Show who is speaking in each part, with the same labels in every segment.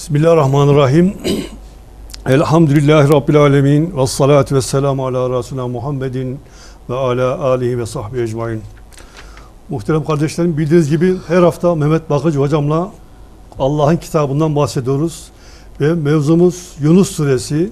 Speaker 1: Bismillahirrahmanirrahim. Elhamdülillahi Rabbil alemin. Ve salatu ve selamu ala Resulina Muhammedin ve ala alihi ve sahbihi ecmain. Muhterem kardeşlerim, bildiğiniz gibi her hafta Mehmet Bakıcı hocamla Allah'ın kitabından bahsediyoruz. Ve mevzumuz Yunus suresi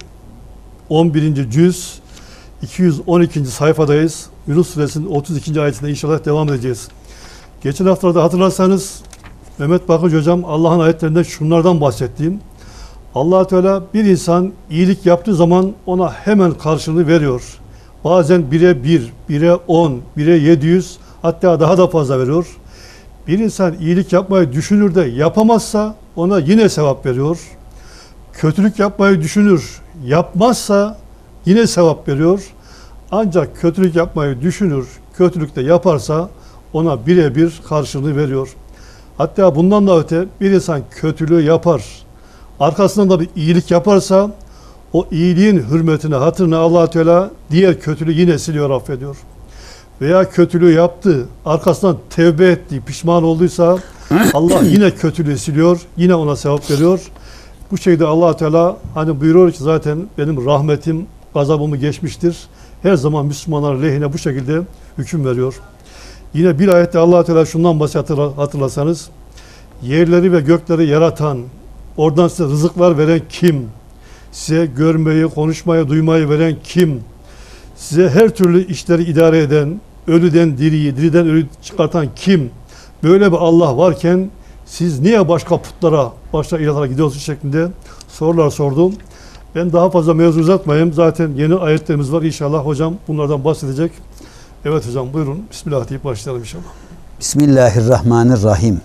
Speaker 1: 11. cüz 212. sayfadayız. Yunus suresinin 32. ayetinde inşallah devam edeceğiz. Geçen haftalarda hatırlarsanız Mehmet Bakıcı hocam Allah'ın ayetlerinden şunlardan bahsettiğim. Allah Teala bir insan iyilik yaptığı zaman ona hemen karşılığını veriyor. Bazen 1'e 1, 1'e 10, 1'e 700, hatta daha da fazla veriyor. Bir insan iyilik yapmayı düşünür de yapamazsa ona yine sevap veriyor. Kötülük yapmayı düşünür, yapmazsa yine sevap veriyor. Ancak kötülük yapmayı düşünür, kötülük de yaparsa ona 1'e 1 karşılığını veriyor. Hatta bundan da öte bir insan kötülüğü yapar, arkasından da bir iyilik yaparsa o iyiliğin hürmetine, hatırına Allah Teala diğer kötülüğü yine siliyor, affediyor. Veya kötülüğü yaptı, arkasından tevbe etti, pişman olduysa Allah yine kötülüğü siliyor, yine ona sevap veriyor. Bu şekilde Allah Teala hani buyuruyor ki zaten benim rahmetim gazabımı geçmiştir. Her zaman Müslümanlar lehine bu şekilde hüküm veriyor. Yine bir ayette Allah Teala şundan bahsediyor, hatırlasanız. Yerleri ve gökleri yaratan, oradan size rızıklar veren kim? Size görmeyi, konuşmayı, duymayı veren kim? Size her türlü işleri idare eden, ölüden diriyi, diriden ölü çıkartan kim? Böyle bir Allah varken siz niye başka putlara, başka ilahlara gidiyorsunuz şeklinde sorular sordum. Ben daha fazla mevzu uzatmayayım. Zaten yeni ayetlerimiz var. İnşallah hocam bunlardan bahsedecek. Evet hocam buyurun. Bismillah deyip başlayalım inşallah.
Speaker 2: Bismillahirrahmanirrahim.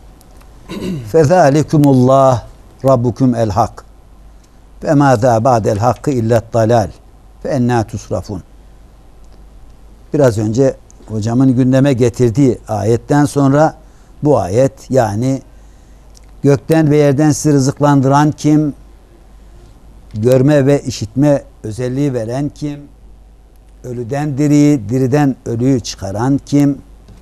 Speaker 2: Fezalikumullah Rabbukum el hak. Ve mâzâ ba'del hakkı illet dalal. Fe ennâ tusrafun. Biraz önce hocamın gündeme getirdiği ayetten sonra bu ayet, yani gökten ve yerden sizi rızıklandıran kim? Görme ve işitme özelliği veren kim? Ölüden diriyi, diriden ölüyü çıkaran kim?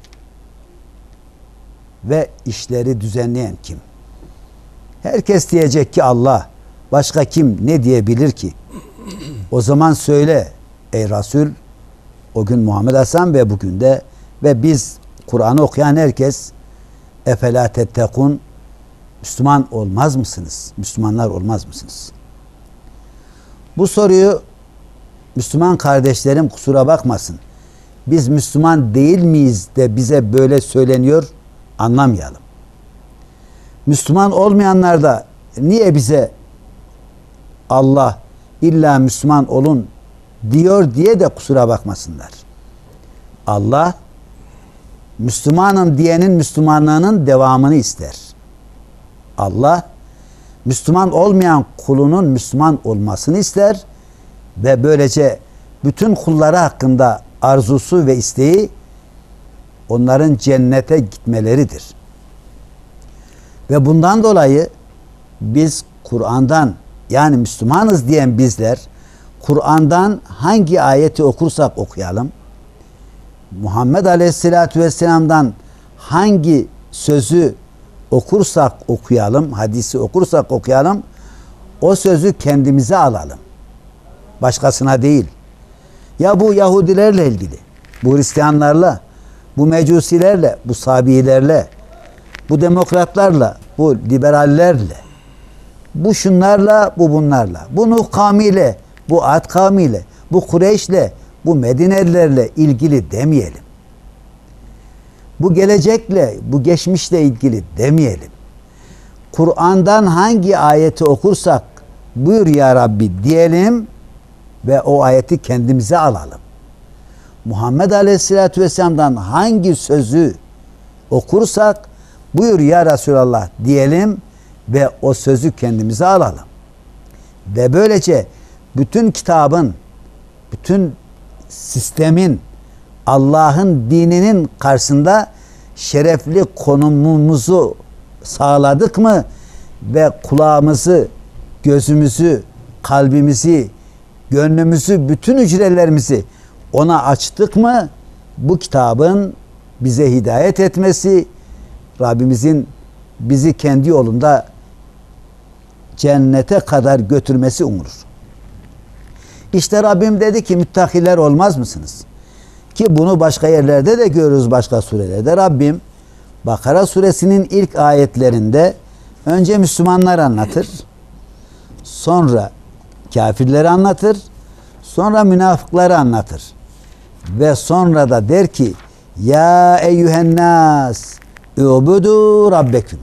Speaker 2: Ve işleri düzenleyen kim? Herkes diyecek ki Allah. Başka kim ne diyebilir ki? O zaman söyle ey Resul, o gün Muhammed Hasan ve bugün de ve biz Kur'an'ı okuyan herkes, efela tettekun, Müslüman olmaz mısınız? Müslümanlar olmaz mısınız? Bu soruyu Müslüman kardeşlerim kusura bakmasın, biz Müslüman değil miyiz de bize böyle söyleniyor anlamayalım. Müslüman olmayanlar da niye bize Allah illa Müslüman olun diyor diye de kusura bakmasınlar. Allah Müslümanım diyenin Müslümanlığının devamını ister. Allah Müslüman olmayan kulunun Müslüman olmasını ister ve böylece bütün kulları hakkında arzusu ve isteği onların cennete gitmeleridir. Ve bundan dolayı biz Kur'an'dan, yani Müslümanız diyen bizler, Kur'an'dan hangi ayeti okursak okuyalım, Muhammed Aleyhisselatü Vesselam'dan hangi sözü okursak okuyalım, hadisi okursak okuyalım, o sözü kendimize alalım. Başkasına değil. Ya bu Yahudilerle ilgili, bu Hristiyanlarla, bu Mecusilerle, bu Sabiilerle, bu demokratlarla, bu liberallerle, bu şunlarla, bu bunlarla, bu Nuh kavmiyle, bu Ad kavmiyle, bu Kureyş'le, bu Medinelilerle ilgili demeyelim. Bu gelecekle, bu geçmişle ilgili demeyelim. Kur'an'dan hangi ayeti okursak buyur ya Rabbi diyelim ve o ayeti kendimize alalım. Muhammed Aleyhisselatü Vesselam'dan hangi sözü okursak buyur ya Resulallah diyelim ve o sözü kendimize alalım. Ve böylece bütün kitabın, bütün sistemin, Allah'ın dininin karşısında şerefli konumumuzu sağladık mı ve kulağımızı, gözümüzü, kalbimizi, gönlümüzü, bütün hücrelerimizi ona açtık mı, bu kitabın bize hidayet etmesi, Rabbimizin bizi kendi yolunda cennete kadar götürmesi umulur. İşte Rabbim dedi ki müttakiler olmaz mısınız? Ki bunu başka yerlerde de görürüz, başka surelerde. Rabbim Bakara suresinin ilk ayetlerinde önce Müslümanlar anlatır, sonra kafirleri anlatır, sonra münafıkları anlatır. Ve sonra da der ki ya eyyühennâs ubudu rabbeküm.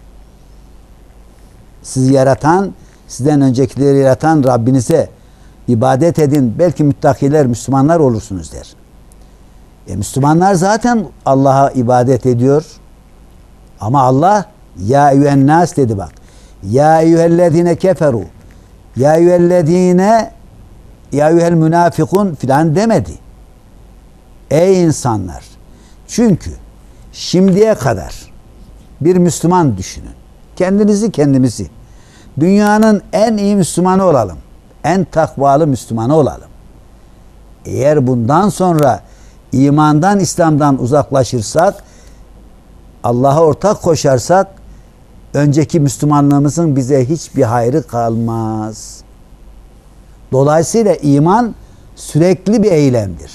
Speaker 2: Sizi yaratan, sizden öncekileri yaratan Rabbinize ibadet edin. Belki müttakiler, Müslümanlar olursunuz der. Müslümanlar zaten Allah'a ibadet ediyor. Ama Allah ya eyyühennâs dedi bak. Ya eyyühellezine keferu. Ya eyyühellezine ya eyyühel münafikun filan demedi. Ey insanlar. Çünkü şimdiye kadar bir Müslüman düşünün. Kendimizi. Dünyanın en iyi Müslümanı olalım. En takvalı Müslümanı olalım. Eğer bundan sonra imandan, İslam'dan uzaklaşırsak, Allah'a ortak koşarsak, önceki Müslümanlığımızın bize hiçbir hayrı kalmaz. Dolayısıyla iman sürekli bir eylemdir.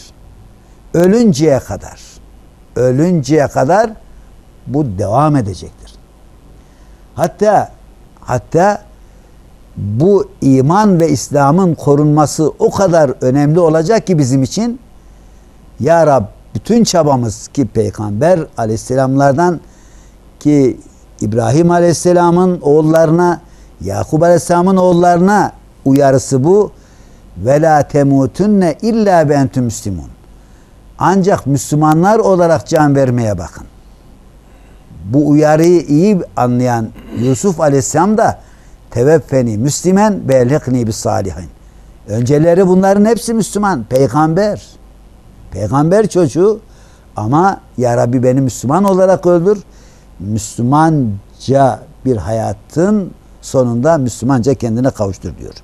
Speaker 2: Ölünceye kadar bu devam edecektir. Hatta bu iman ve İslam'ın korunması o kadar önemli olacak ki bizim için, ya Rab bütün çabamız ki Peygamber aleyhisselamlardan ki İbrahim aleyhisselamın oğullarına, Yakup aleyhisselamın oğullarına uyarısı bu. Ve la temutunne illa ve entüm müslimun. Ancak Müslümanlar olarak can vermeye bakın. Bu uyarıyı iyi anlayan Yusuf aleyhisselam da teveffeni müslimen ve elhikni bis salihin. Önceleri bunların hepsi Müslüman. Peygamber çocuğu ama ya Rabbi beni Müslüman olarak öldür. Müslümanca bir hayatın sonunda Müslümanca kendine kavuştur diyor.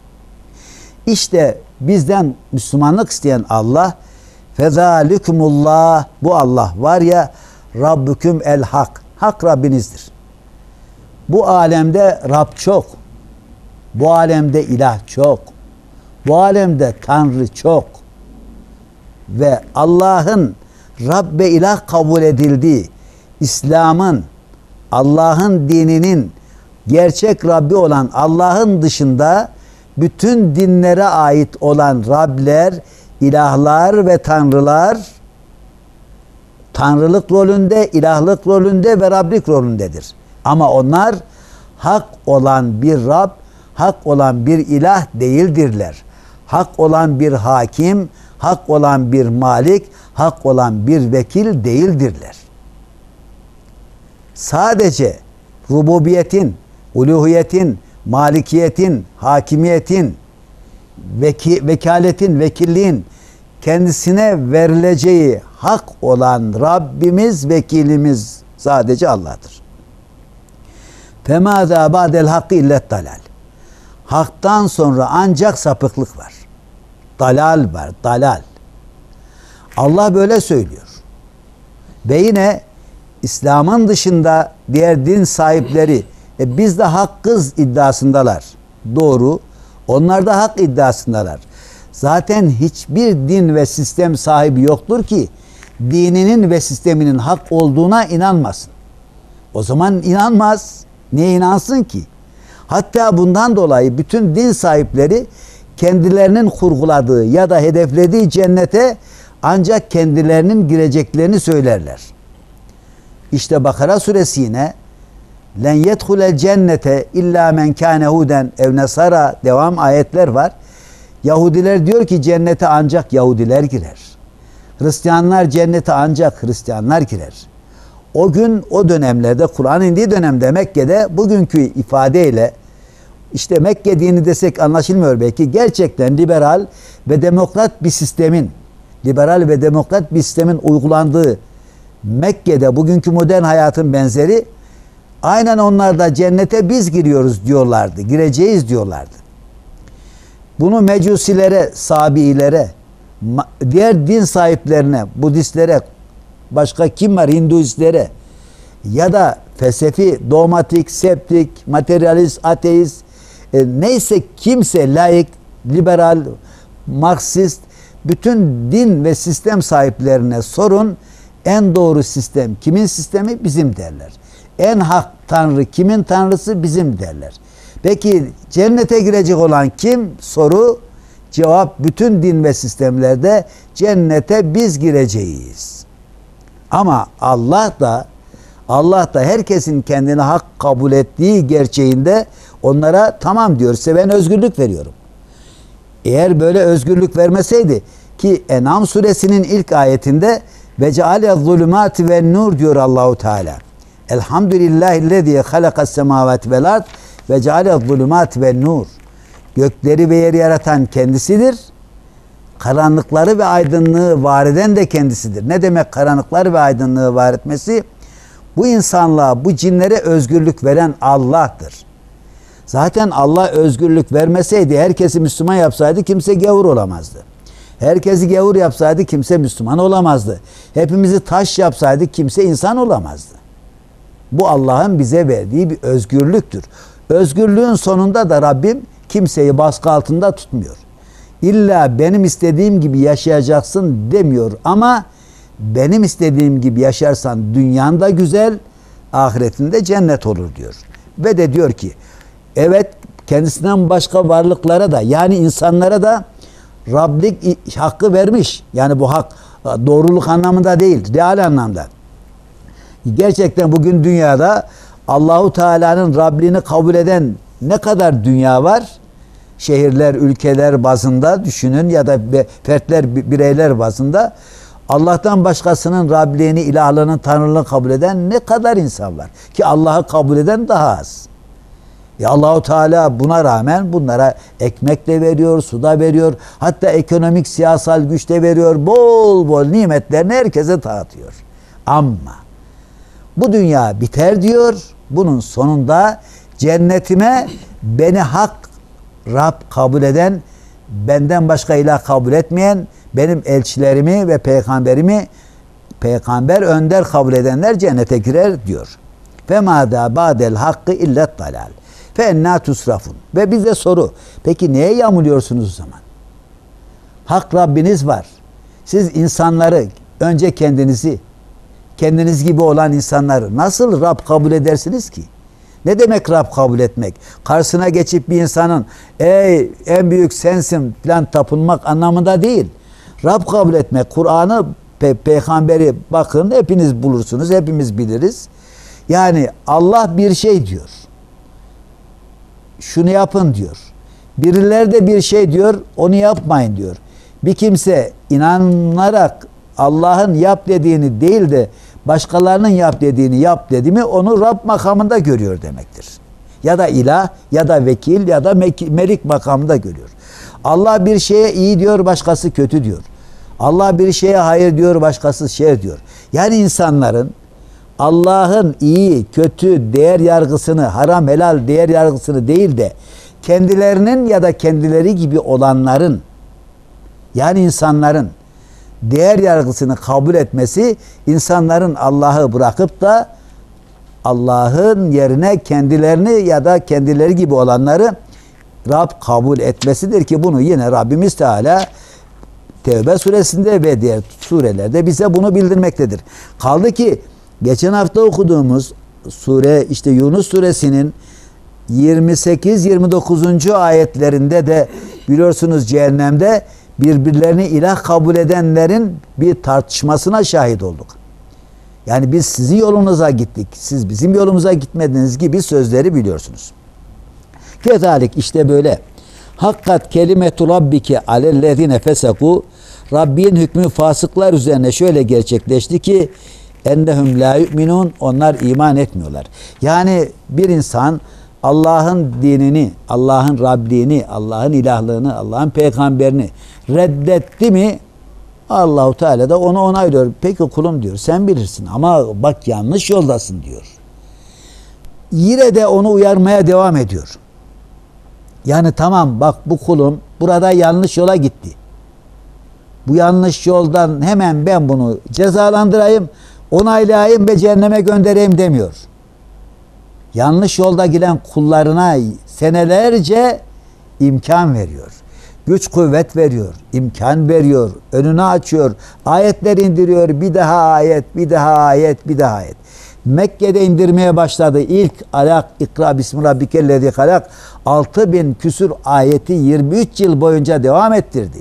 Speaker 2: İşte bizden Müslümanlık isteyen Allah, fezalikumullah, bu Allah var ya, Rabbüküm el hak. Hak Rabbinizdir. Bu alemde Rab çok. Bu alemde ilah çok. Bu alemde Tanrı çok. Ve Allah'ın Rab ve ilah kabul edildiği, İslam'ın, Allah'ın dininin gerçek Rabbi olan Allah'ın dışında bütün dinlere ait olan Rabler, ilahlar ve tanrılar tanrılık rolünde, ilahlık rolünde ve Rablik rolündedir. Ama onlar hak olan bir Rab, hak olan bir ilah değildirler. Hak olan bir hakim, hak olan bir malik, hak olan bir vekil değildirler. Sadece rububiyetin, uluhiyetin, malikiyetin, hakimiyetin, vekaletin, vekilliğin kendisine verileceği hak olan Rabbimiz, vekilimiz sadece Allah'tır. Femâzâ ba'del hakkı illet dalal. Hak'tan sonra ancak sapıklık var. Dalal var, dalal. Allah böyle söylüyor. Ve yine İslam'ın dışında diğer din sahipleri biz de hakkız iddiasındalar. Doğru. Onlar da hak iddiasındalar. Zaten hiçbir din ve sistem sahibi yoktur ki dininin ve sisteminin hak olduğuna inanmasın. O zaman inanmaz. Niye inansın ki? Hatta bundan dolayı bütün din sahipleri kendilerinin kurguladığı ya da hedeflediği cennete ancak kendilerinin gireceklerini söylerler. İşte Bakara suresi yine len yedhulel cennete illa men kâne huden ev nesara devam ayetler var. Yahudiler diyor ki cennete ancak Yahudiler girer. Hristiyanlar cennete ancak Hristiyanlar girer. O gün o dönemlerde Kur'an indiği dönemde Mekke'de bugünkü ifadeyle işte Mekke dini desek anlaşılmıyor belki, gerçekten liberal ve demokrat bir sistemin uygulandığı Mekke'de bugünkü modern hayatın benzeri, aynen onlar da cennete biz giriyoruz diyorlardı. Gireceğiz diyorlardı. Bunu mecusilere, sabiilere, diğer din sahiplerine, Budistlere, başka kim var, Hinduistlere ya da felsefi, dogmatik, septik, materyalist, ateist, neyse kimse laik, liberal, Marksist, bütün din ve sistem sahiplerine sorun, en doğru sistem kimin sistemi? Bizim derler. En hak tanrı kimin tanrısı? Bizim derler. Peki cennete girecek olan kim? Soru, cevap bütün din ve sistemlerde cennete biz gireceğiz. Ama Allah da herkesin kendini hak kabul ettiği gerçeğinde onlara tamam diyor. Size ben özgürlük veriyorum. Eğer böyle özgürlük vermeseydi ki En'am suresinin ilk ayetinde ve ceale zulümati ve nur diyor Allahu Teala. Elhamdülillahillezî halakas semâvâti vel ard ve ceale zulümati ve nur. Gökleri ve yeri yaratan kendisidir. Karanlıkları ve aydınlığı var eden de kendisidir. Ne demek karanlıkları ve aydınlığı var etmesi? Bu insanlığa, bu cinlere özgürlük veren Allah'tır. Zaten Allah özgürlük vermeseydi, herkesi Müslüman yapsaydı kimse gavur olamazdı. Herkesi gavur yapsaydı kimse Müslüman olamazdı. Hepimizi taş yapsaydı kimse insan olamazdı. Bu Allah'ın bize verdiği bir özgürlüktür. Özgürlüğün sonunda da Rabbim kimseyi baskı altında tutmuyor. İlla benim istediğim gibi yaşayacaksın demiyor ama benim istediğim gibi yaşarsan dünyan da güzel, ahiretinde cennet olur diyor. Ve de diyor ki evet, kendisinden başka varlıklara da yani insanlara da Rablik hakkı vermiş. Yani bu hak doğruluk anlamında değil, real anlamda. Gerçekten bugün dünyada Allahu Teala'nın Rabliğini kabul eden ne kadar dünya var? Şehirler, ülkeler bazında düşünün ya da fertler, bireyler bazında Allah'tan başkasının Rabliğini, ilahlığını, tanrılığını kabul eden ne kadar insan var? Ki Allah'ı kabul eden daha az. Allahu Teala buna rağmen bunlara ekmek de veriyor, su da veriyor. Hatta ekonomik, siyasal güç de veriyor. Bol bol nimetlerini herkese dağıtıyor. Ama bu dünya biter diyor. Bunun sonunda cennetime beni hak Rab kabul eden, benden başka ilah kabul etmeyen, benim elçilerimi ve peygamberimi peygamber önder kabul edenler cennete girer diyor. Femâdâ ba'del hakkı illet dalal. Fe ennâ tusrafun. Ve bize soru. Peki neye yamuluyorsunuz o zaman? Hak Rabbiniz var. Siz insanları, önce kendiniz gibi olan insanları nasıl Rab kabul edersiniz ki? Ne demek Rab kabul etmek? Karşısına geçip bir insanın ey en büyük sensin falan tapınmak anlamında değil. Rab kabul etmek, Kur'an'ı, peygamberi bakın hepiniz bulursunuz, hepimiz biliriz. Yani Allah bir şey diyor. Şunu yapın diyor. Birileri de bir şey diyor, onu yapmayın diyor. Bir kimse inanarak Allah'ın yap dediğini değil de başkalarının yap dediğini yap dedi mi onu Rab makamında görüyor demektir. Ya da ilah ya da vekil ya da melik makamında görüyor. Allah bir şeye iyi diyor, başkası kötü diyor. Allah bir şeye hayır diyor, başkası şer diyor. Yani insanların Allah'ın iyi, kötü değer yargısını, haram, helal değer yargısını değil de kendilerinin ya da kendileri gibi olanların yani insanların değer yargısını kabul etmesi, insanların Allah'ı bırakıp da Allah'ın yerine kendilerini ya da kendileri gibi olanları Rab kabul etmesidir ki bunu yine Rabbimiz Teala Tevbe suresinde ve diğer surelerde bize bunu bildirmektedir. Kaldı ki geçen hafta okuduğumuz sure işte Yunus suresinin 28-29. ayetlerinde de biliyorsunuz cehennemde birbirlerini ilah kabul edenlerin bir tartışmasına şahit olduk. Yani biz sizin yolunuza gittik, siz bizim yolumuza gitmediğiniz gibi sözleri biliyorsunuz. Kezalik işte böyle. Hakkat kelimetu rabbike alellezine feseku. Rabbin hükmü fasıklar üzerine şöyle gerçekleşti ki ennehum la yu'minun, onlar iman etmiyorlar. Yani bir insan Allah'ın dinini, Allah'ın Rabliğini, Allah'ın ilahlığını, Allah'ın peygamberini reddetti mi Allahu Teala da onu onaylıyor. Peki kulum diyor, sen bilirsin ama bak yanlış yoldasın diyor. Yine de onu uyarmaya devam ediyor. Yani tamam bak bu kulum burada yanlış yola gitti. Bu yanlış yoldan hemen ben bunu cezalandırayım, onaylayayım ve cehenneme göndereyim demiyor. yanlış yolda giden kullarına senelerce imkan veriyor. Güç kuvvet veriyor, imkan veriyor, önünü açıyor, ayetler indiriyor, bir daha ayet, bir daha ayet, bir daha ayet. Mekke'de indirmeye başladı. İlk alak, ikra bismi rabbikellezi halak 6000 küsur ayeti 23 yıl boyunca devam ettirdi.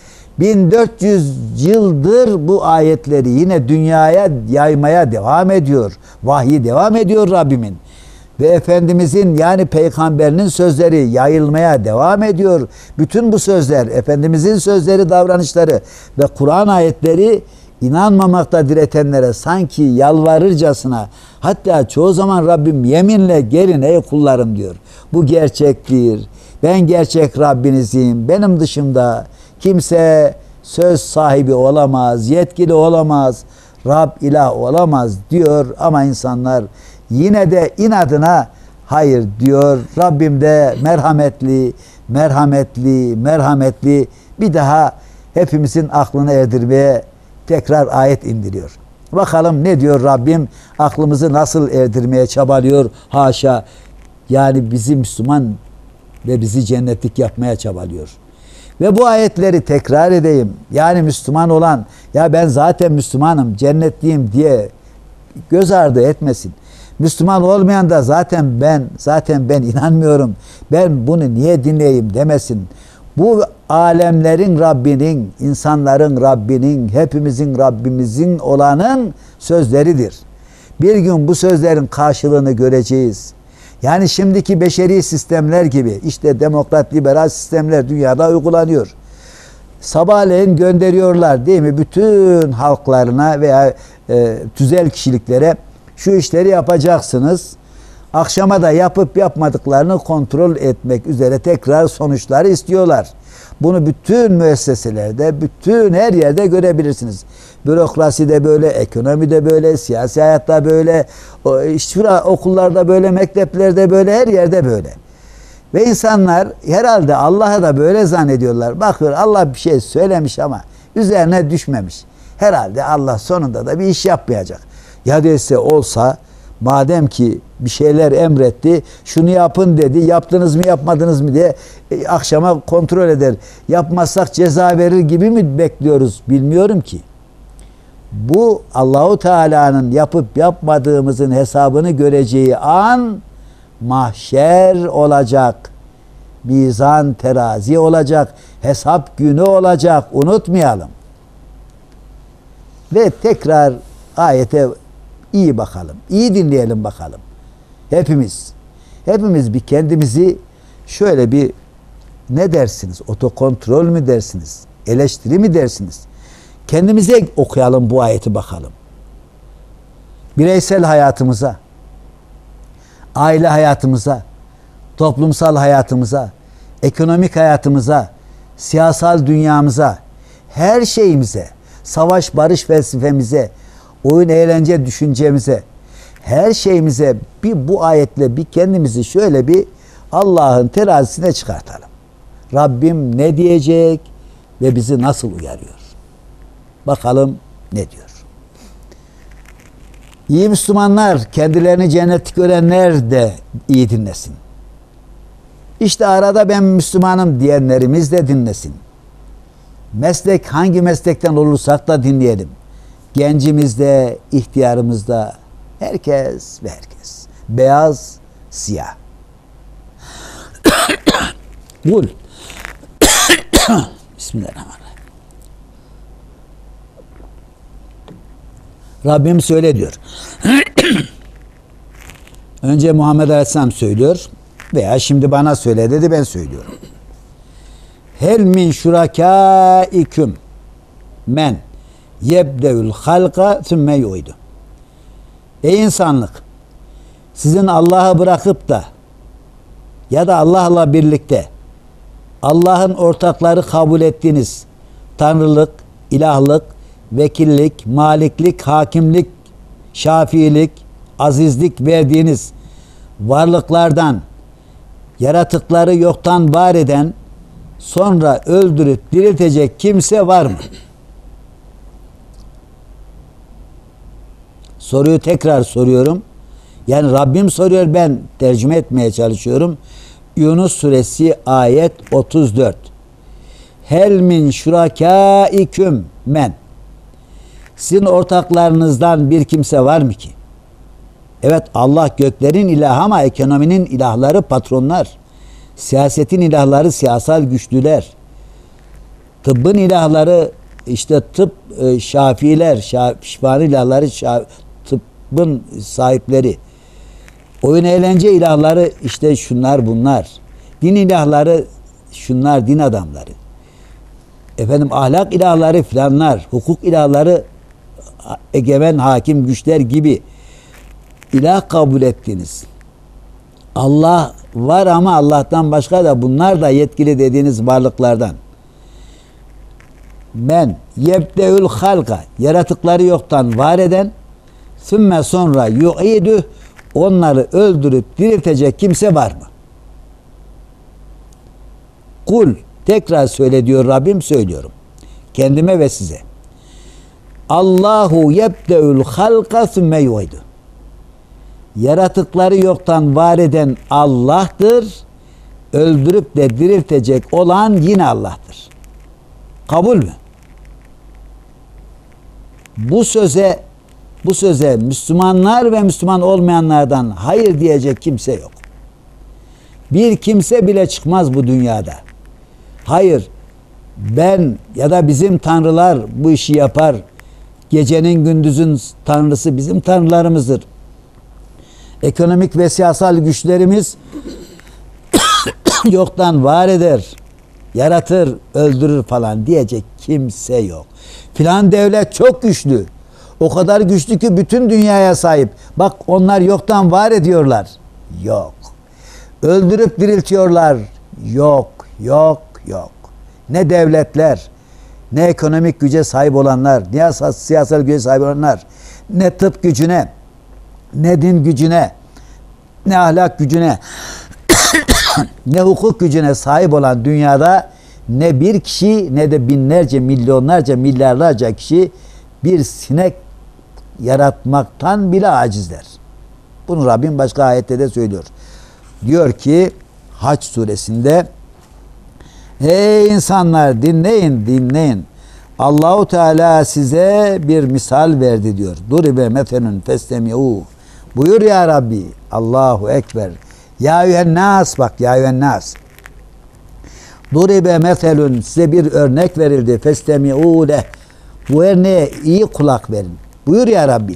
Speaker 2: 1400 yıldır bu ayetleri yine dünyaya yaymaya devam ediyor. Vahyi devam ediyor Rabbimin. Ve Efendimizin yani peygamberinin sözleri yayılmaya devam ediyor. Bütün bu sözler, Efendimizin sözleri, davranışları ve Kur'an ayetleri inanmamakta diretenlere sanki yalvarırcasına, hatta çoğu zaman Rabbim yeminle gelin ey kullarım diyor. Bu gerçektir. Ben gerçek Rabbinizim. Benim dışımda kimse söz sahibi olamaz, yetkili olamaz, Rab ilah olamaz diyor ama insanlar yine de inadına hayır diyor. Rabbim de merhametli, merhametli, merhametli. Bir daha hepimizin aklını erdirmeye tekrar ayet indiriyor. Bakalım ne diyor Rabbim? Aklımızı nasıl erdirmeye çabalıyor? Haşa. Yani bizi Müslüman ve bizi cennetlik yapmaya çabalıyor. Ve bu ayetleri tekrar edeyim. Yani Müslüman olan, ya ben zaten Müslümanım, cennetliyim diye göz ardı etmesin. Müslüman olmayan da zaten ben inanmıyorum, ben bunu niye dinleyeyim demesin. Bu alemlerin Rabbinin, insanların Rabbinin, hepimizin Rabbimizin olanın sözleridir. Bir gün bu sözlerin karşılığını göreceğiz. Yani şimdiki beşeri sistemler gibi, işte demokrat liberal sistemler dünyada uygulanıyor. Sabahleyin gönderiyorlar değil mi? Bütün halklarına veya tüzel kişiliklere şu işleri yapacaksınız. Akşama da yapıp yapmadıklarını kontrol etmek üzere tekrar sonuçları istiyorlar. Bunu bütün müesseselerde, bütün her yerde görebilirsiniz. Bürokraside böyle, ekonomide böyle, siyasi hayatta böyle, okullarda böyle, mekteplerde böyle, her yerde böyle. Ve insanlar herhalde Allah'a da böyle zannediyorlar. Bakıyor Allah bir şey söylemiş ama üzerine düşmemiş. Herhalde Allah sonunda da bir iş yapmayacak. Ya dese olsa, madem ki bir şeyler emretti, şunu yapın dedi, yaptınız mı yapmadınız mı diye akşama kontrol eder. Yapmazsak ceza verir gibi mi bekliyoruz bilmiyorum ki. Bu Allahu Teala'nın yapıp yapmadığımızın hesabını göreceği an mahşer olacak. Mizan terazi olacak. Hesap günü olacak. Unutmayalım. Ve tekrar ayete iyi bakalım. İyi dinleyelim bakalım. Hepimiz bir kendimizi şöyle bir ne dersiniz? Otokontrol mü dersiniz? Eleştiri mi dersiniz? Kendimize okuyalım bu ayeti bakalım. Bireysel hayatımıza, aile hayatımıza, toplumsal hayatımıza, ekonomik hayatımıza, siyasal dünyamıza, her şeyimize, savaş barış felsefemize, oyun eğlence düşüncemize, her şeyimize bir bu ayetle bir kendimizi şöyle bir Allah'ın terazisine çıkartalım. Rabbim ne diyecek ve bizi nasıl uyarıyor? Bakalım ne diyor? İyi Müslümanlar, kendilerini cennetlik görenler de iyi dinlesin. İşte arada ben Müslümanım diyenlerimiz de dinlesin. Meslek hangi meslekten olursak da dinleyelim. Gencimizde, ihtiyarımızda, herkes ve herkes. Beyaz, siyah. Kul. Bismillahirrahmanirrahim. Rabbim söyle diyor. Önce Muhammed Aleyhisselam söylüyor veya şimdi bana söyle dedi, ben söylüyorum. Hel min şurakâiküm men yebdeül halka sümme yu'idu. Ey insanlık, sizin Allah'ı bırakıp da ya da Allah'la birlikte Allah'ın ortakları kabul ettiğiniz tanrılık, ilahlık, vekillik, maliklik, hakimlik, şafiilik, azizlik verdiğiniz varlıklardan yaratıkları yoktan var eden, sonra öldürüp diriltecek kimse var mı? Soruyu tekrar soruyorum. Yani Rabbim soruyor, ben tercüme etmeye çalışıyorum. Yunus suresi ayet 34. Hel min şurakâiküm men. Sizin ortaklarınızdan bir kimse var mı ki? Evet, Allah göklerin ilahı ama ekonominin ilahları patronlar. Siyasetin ilahları siyasal güçlüler. Tıbbın ilahları işte tıp şafiiler, şifanın ilahları tıbbın sahipleri. Oyun eğlence ilahları işte şunlar bunlar. Din ilahları şunlar, din adamları. Efendim ahlak ilahları filanlar, hukuk ilahları egemen hakim güçler gibi ilah kabul ettiniz. Allah var ama Allah'tan başka da bunlar da yetkili dediğiniz varlıklardan. Men yebdeül halka, yaratıkları yoktan var eden, sümme sonra yu'idü, onları öldürüp diriltecek kimse var mı? Kul, tekrar söyle diyor Rabbim, söylüyorum. Kendime ve size. Allahu yebdeül halka sümme yu'idü. Yaratıkları yoktan var eden Allah'tır. Öldürüp de diriltecek olan yine Allah'tır. Kabul mü? Bu söze Müslümanlar ve Müslüman olmayanlardan hayır diyecek kimse yok. Bir kimse bile çıkmaz bu dünyada. Hayır, ben ya da bizim tanrılar bu işi yapar. Gecenin gündüzün tanrısı bizim tanrılarımızdır. Ekonomik ve siyasal güçlerimiz yoktan var eder, yaratır, öldürür falan diyecek kimse yok. Filan devlet çok güçlü. O kadar güçlü ki bütün dünyaya sahip. Bak onlar yoktan var ediyorlar. Yok. Öldürüp diriltiyorlar. Yok, yok, yok. Ne devletler, ne ekonomik güce sahip olanlar, ne siyasal güce sahip olanlar, ne tıp gücüne, ne din gücüne, ne ahlak gücüne, ne hukuk gücüne sahip olan dünyada ne bir kişi ne de binlerce, milyonlarca, milyarlarca kişi bir sinek yaratmaktan bile acizler. Bunu Rabbim başka ayette de söylüyor. Diyor ki Hac suresinde, hey insanlar dinleyin, dinleyin. Allahu Teala size bir misal verdi diyor. Duribe mefelun festemi'u. Buyur ya Rabbi. Allahu Ekber. Ya eyyühennas, bak ya eyyühennas. Duribe mefelun, size bir örnek verildi. Festemi'u leh. Bu örneğe iyi kulak verin. Buyur ya Rabbi.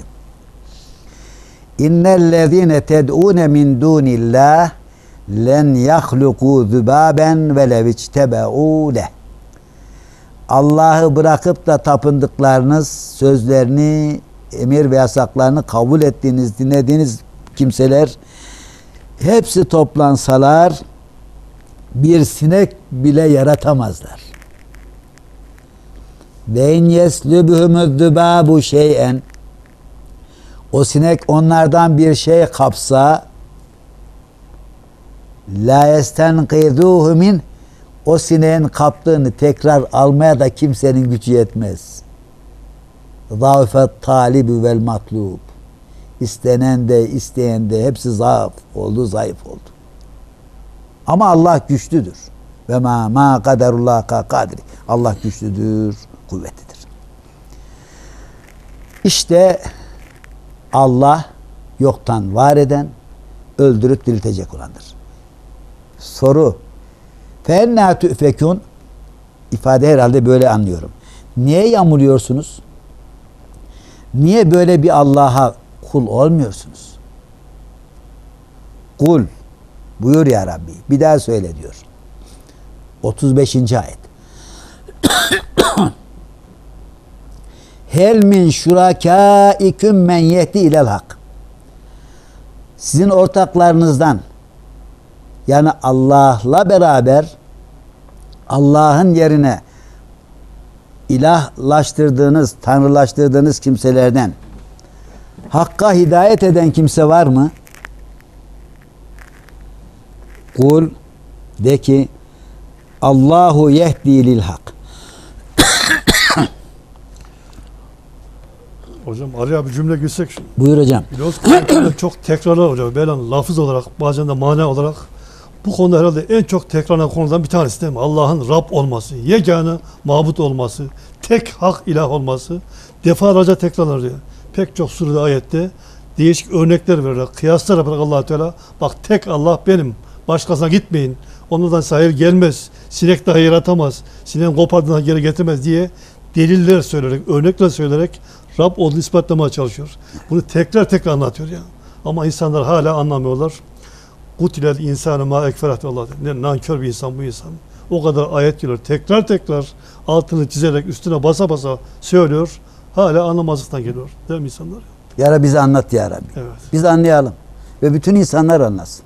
Speaker 2: İnnellezîne ted'ûne min dûnillâh len yahlukû zübâben ve leviçtebe'û leh. Allah'ı bırakıp da tapındıklarınız, sözlerini, emir ve yasaklarını kabul ettiğiniz, dinlediğiniz kimseler hepsi toplansalar bir sinek bile yaratamazlar. Ve in yeslübhümüz zübâbu şey'en, o sinek onlardan bir şey kapsa la yestenqidûhü min, o sineğin kaptığını tekrar almaya da kimsenin gücü yetmez. Zâfet talibü vel matlub. İstenen de isteyen de hepsi zayıf oldu. Ama Allah güçlüdür. Ve ma kaderullah ka kadri. Allah güçlüdür, kuvvetlidir. İşte Allah yoktan var eden, öldürüp diriltecek olandır. Soru: فَاَنَّا تُؤْفَكُونَ, ifade herhalde böyle anlıyorum. Niye yamuluyorsunuz? Niye böyle bir Allah'a kul olmuyorsunuz? Kul, buyur ya Rabbi. Bir daha söyle diyor. 35. ayet. Hel min şurakâiküm men yehdi ilel hak. Sizin ortaklarınızdan, yani Allah'la beraber Allah'ın yerine ilahlaştırdığınız, tanrılaştırdığınız kimselerden hakka hidayet eden kimse var mı? Kul, de ki Allahu yehdi lil hak.
Speaker 1: Hocam araya bir cümle girsek.
Speaker 2: Buyur hocam.
Speaker 1: Biliyoruz Kur'an'da çok tekrarlar hocam. Böyle lafız olarak bazen de mana olarak. Bu konuda herhalde en çok tekrarlanan konudan bir tanesi değil mi? Allah'ın Rab olması, yegane mabut olması, tek hak ilah olması defalarca tekrarlanıyor. Pek çok surede ayette değişik örnekler vererek, kıyaslar yaparak Allah Teala bak tek Allah benim. Başkasına gitmeyin. Onlardan hayır gelmez. Sinek dahi yaratamaz. Sineğin kopardığına geri getirmez diye deliller söyleyerek, örnekler söyleyerek Rab olduğunu ispatlamaya çalışıyor. Bunu tekrar tekrar anlatıyor ya. Ama insanlar hala anlamıyorlar. Kutilel insanı ma ekferat Allah. Ne nankör bir insan bu insan. O kadar ayet geliyor. Tekrar tekrar altını çizerek üstüne basa basa söylüyor. Hala anlamazlıktan geliyor. Değil mi insanlar?
Speaker 2: Ya Rabbi bize anlat ya Rabbi.
Speaker 1: Evet.
Speaker 2: Biz anlayalım. Ve bütün insanlar anlasın.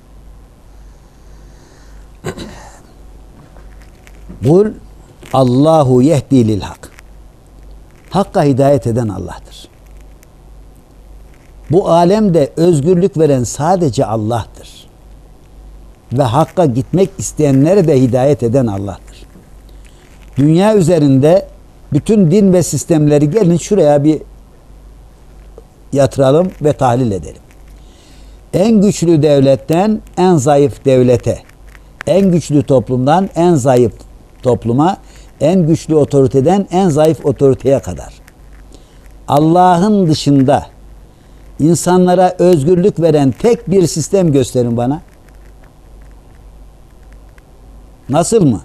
Speaker 2: Kul Allahu yehdi lil hak. Hakka hidayet eden Allah'tır. Bu alemde özgürlük veren sadece Allah'tır. Ve hakka gitmek isteyenlere de hidayet eden Allah'tır. Dünya üzerinde bütün din ve sistemleri gelin şuraya bir yatıralım ve tahlil edelim. En güçlü devletten en zayıf devlete, en güçlü toplumdan en zayıf topluma, en güçlü otoriteden en zayıf otoriteye kadar. Allah'ın dışında insanlara özgürlük veren tek bir sistem gösterin bana. Nasıl mı?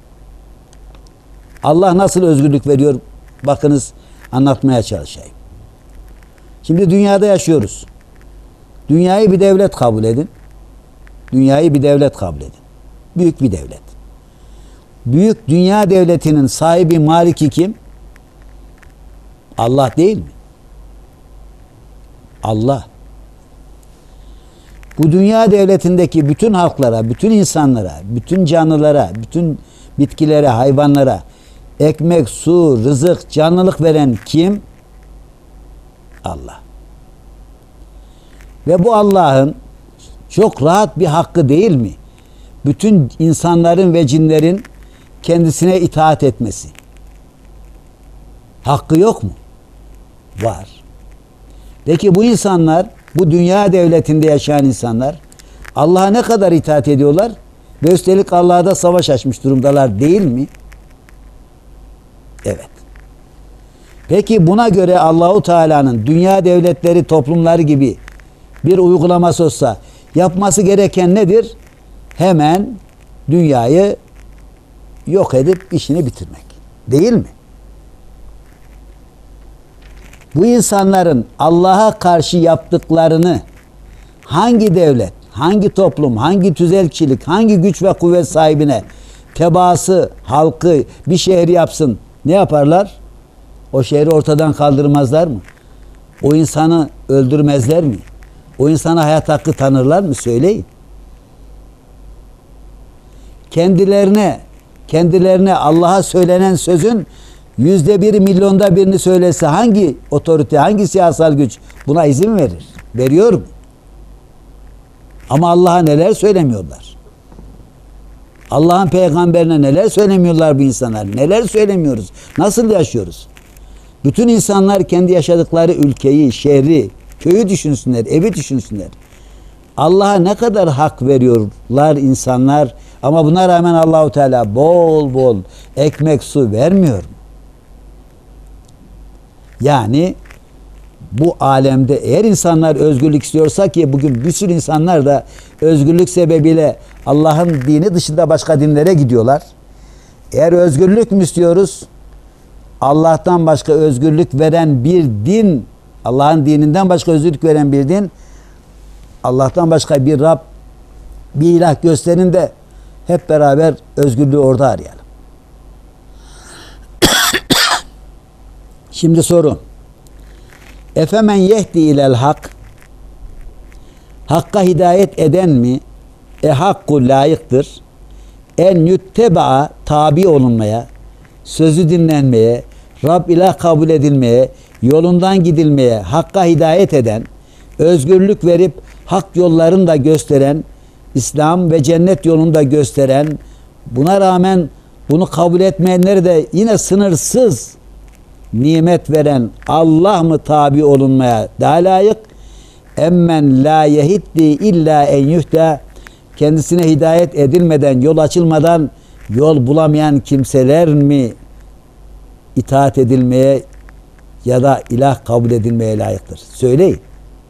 Speaker 2: Allah nasıl özgürlük veriyor? Bakınız anlatmaya çalışayım. Şimdi dünyada yaşıyoruz. Dünyayı bir devlet kabul edin. Dünyayı bir devlet kabul edin. Büyük bir devlet. Büyük dünya devletinin sahibi, maliki kim? Allah değil mi? Allah. Bu dünya devletindeki bütün halklara, bütün insanlara, bütün canlılara, bütün bitkilere, hayvanlara ekmek, su, rızık, canlılık veren kim? Allah. Ve bu Allah'ın çok rahat bir hakkı değil mi? Bütün insanların ve cinlerin kendisine itaat etmesi. Hakkı yok mu? Var. Peki bu insanlar, bu dünya devletinde yaşayan insanlar Allah'a ne kadar itaat ediyorlar? Ve üstelik Allah'a da savaş açmış durumdalar değil mi? Evet. Peki buna göre Allahu Teala'nın dünya devletleri, toplumları gibi bir uygulaması olsa yapması gereken nedir? Hemen dünyayı yok edip işini bitirmek. Değil mi? Bu insanların Allah'a karşı yaptıklarını hangi devlet, hangi toplum, hangi tüzelcilik, hangi güç ve kuvvet sahibine tebaası, halkı bir şehri yapsın ne yaparlar? O şehri ortadan kaldırmazlar mı? O insanı öldürmezler mi? O insana hayat hakkı tanırlar mı? Söyleyin. Kendilerine Allah'a söylenen sözün %1 milyonda birini söylese hangi otorite, hangi siyasal güç buna izin verir? Veriyor mu? Ama Allah'a neler söylemiyorlar? Allah'ın peygamberine neler söylemiyorlar bu insanlar? Neler söylemiyoruz? Nasıl yaşıyoruz? Bütün insanlar kendi yaşadıkları ülkeyi, şehri, köyü düşünsünler, evi düşünsünler. Allah'a ne kadar hak veriyorlar insanlar ama buna rağmen Allahu Teala bol bol ekmek, su vermiyor mu? Yani bu alemde eğer insanlar özgürlük istiyorsa ki bugün bir sürü insanlar da özgürlük sebebiyle Allah'ın dini dışında başka dinlere gidiyorlar. Eğer özgürlük mü istiyoruz? Allah'tan başka özgürlük veren bir din, Allah'ın dininden başka özgürlük veren bir din, Allah'tan başka bir Rab, bir ilah gösterin de hep beraber özgürlüğü orada arayalım. Şimdi soru. Efemen yehdi ilel hak, hakka hidayet eden mi? Hakku layıktır. En yütteba tabi olunmaya, sözü dinlenmeye, Rab ilah kabul edilmeye, yolundan gidilmeye, hakka hidayet eden, özgürlük verip hak yollarını da gösteren, İslam ve cennet yolunu da gösteren, buna rağmen bunu kabul etmeyenleri de yine sınırsız nimet veren Allah mı tabi olunmaya daha layık? Emmen la yehiddi illa en yuhda, kendisine hidayet edilmeden, yol açılmadan yol bulamayan kimseler mi itaat edilmeye ya da ilah kabul edilmeye layıktır? Söyleyin.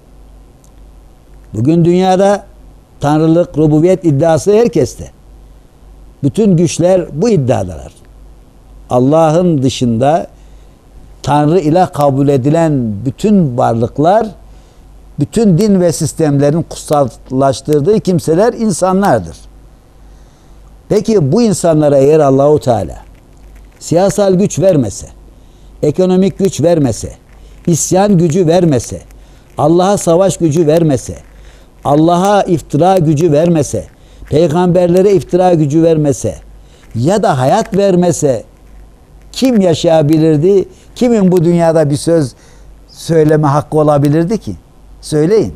Speaker 2: Bugün dünyada tanrılık, rububiyet iddiası herkeste. Bütün güçler bu iddiadalar. Allah'ın dışında tanrı ilah kabul edilen bütün varlıklar, bütün din ve sistemlerin kutsallaştırdığı kimseler insanlardır. Peki bu insanlara eğer Allahu Teala siyasal güç vermese, ekonomik güç vermese, isyan gücü vermese, Allah'a savaş gücü vermese, Allah'a iftira gücü vermese, peygamberlere iftira gücü vermese ya da hayat vermese kim yaşayabilirdi? Kimin bu dünyada bir söz söyleme hakkı olabilirdi ki? Söyleyin.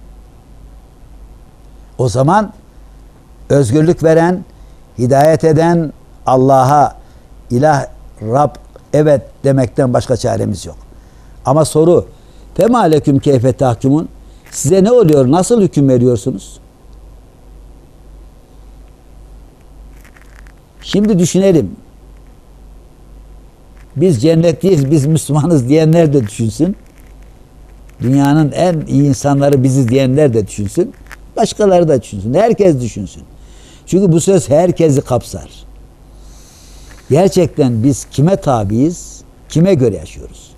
Speaker 2: O zaman özgürlük veren, hidayet eden Allah'a ilah, Rab, evet demekten başka çaremiz yok. Ama soru, fema leküm keyfe tahkumun, size ne oluyor? Nasıl hüküm veriyorsunuz? Şimdi düşünelim. Biz cennetliyiz, biz Müslümanız diyenler de düşünsün. Dünyanın en iyi insanları biziz diyenler de düşünsün. Başkaları da düşünsün. Herkes düşünsün. Çünkü bu söz herkesi kapsar. Gerçekten biz kime tabiiz? Kime göre yaşıyoruz?